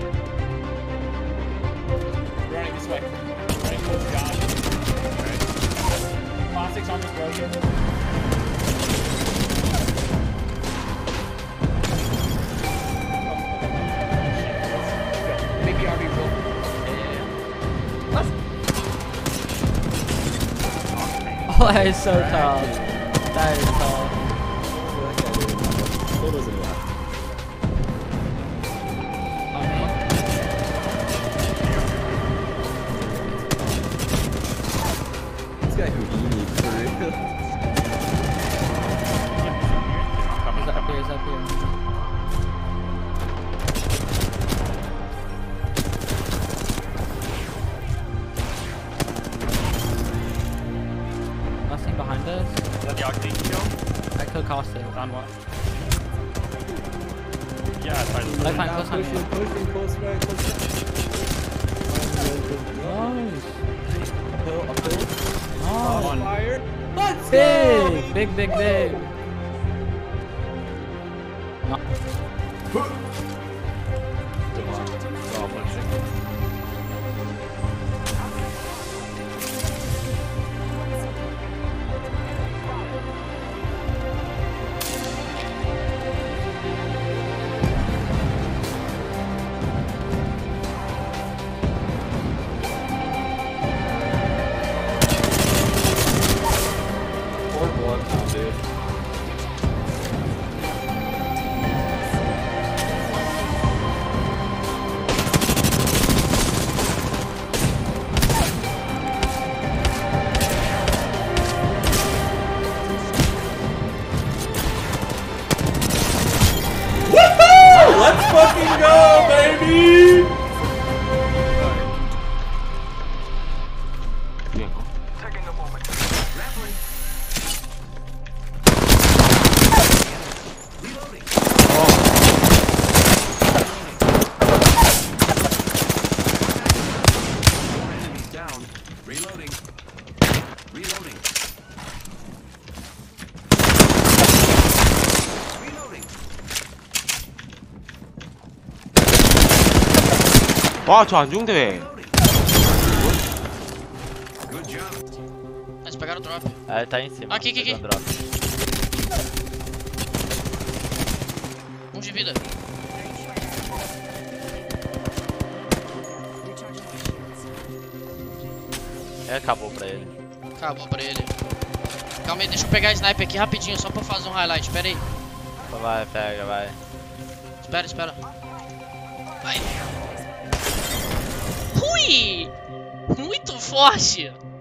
Running this way. Running towards Josh. Alright. Plastic's almost broken. Maybe RB real. Oh, that is so tall. That is tall. Still doesn't left. This guy Houdini for real. He's up here, he's up here. Nothing behind us. Is that the Octane kill? I killed Caustic. On what? Yeah, it's fine. Left hand, close Pushing, hand. pushing, close right, close right. Nice. Uphill, uphill. Oh, Fire. Let's big, big, big, big. Let's fucking go, baby! Taking a moment. Reloading. Enemies down. Reloading. Reloading. Reloading. 와, 저 안 죽는데 왜? Good job. Eles pegaram o drop. Ah, ele tá em cima. Aqui, aqui, aqui. Pegou um drop. Um de vida. Acabou pra ele. Acabou pra ele. Calma aí, deixa eu pegar a sniper aqui rapidinho, só pra fazer um highlight. Espera aí. Vai, pega, vai. Espera, espera. Vai. Ui! Muito forte!